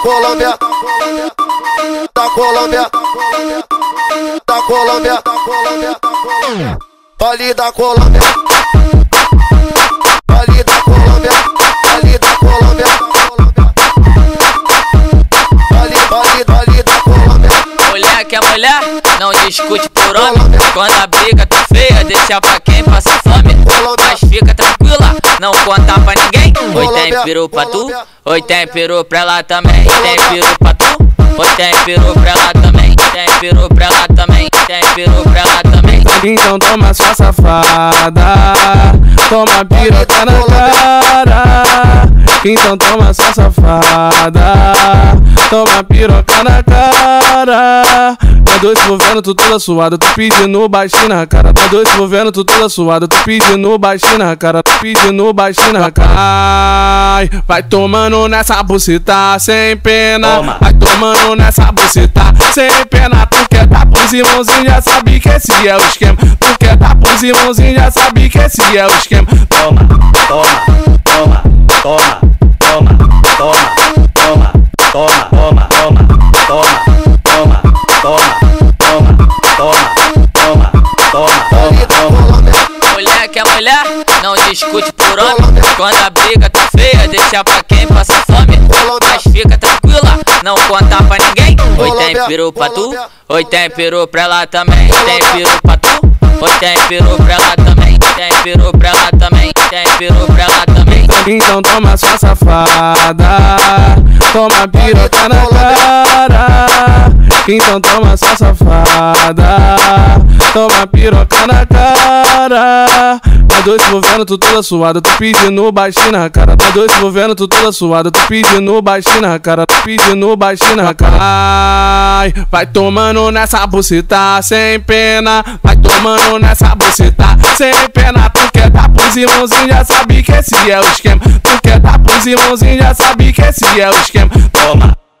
Colômbia, da Colômbia, da Colômbia, ali da Colômbia, ali da Colômbia, ali da Colômbia, ali da Colômbia. Mulher que é mulher, não discute por homem. Quando a briga tá feia, deixa pra quem passa fome. Mas fica tranquila, não conta pra ninguém. Oi, tem peru pra tu, oi, tem peru pra ela também. Tem peru pra tu, oi, tem peru pra ela também. Tem peru pra ela também, tem peru pra ela também. Então toma sua safada, toma piroca na cara. Então toma sua safada, toma piroca na cara. Tá dois envolvendo tu toda suada, tu pedindo baixinho na cara. Tá dois envolvendo tu toda suada, tu pedindo baixinho na cara. Tu pedindo baixinho na cara. Ai, vai tomando nessa buceta sem pena. Vai tomando nessa buceta sem pena. Tu quer dar pros irmãozinhos, já sabe que esse é o esquema. Tu quer dar pros irmãozinhos, já sabe que esse é o esquema. Toma, toma, toma, toma, toma, toma, toma, toma, toma, toma, toma, toma, toma, toma, toma, toma. Mulher que é mulher, não discute por homem. Quando a briga tá feia, deixa pra quem passa fome. Mas fica tranquila, não conta pra ninguém. Oi, tem peru pra tu, oi, tem peru pra ela também. Tem peru pra tu, oi, tem peru pra ela também. Tem peru pra ela também, tem peru pra ela também. Então toma sua safada, toma piroca na cara. Então toma sua safada, toma piroca na cara. Tá dois envolvendo tu toda suada, tu pedindo baixinho na cara. Tá dois envolvendo tu toda suada, tu pedindo baixinho na cara. Tu pedindo baixinho na cara. Ai, vai tomando nessa buceta sem pena. Vai tomando nessa buceta sem pena. Tu quer dar pros irmãozinhos, já sabe que esse é o esquema. Tu quer dar pros irmãozinhos, já sabe que esse é o esquema. Toma,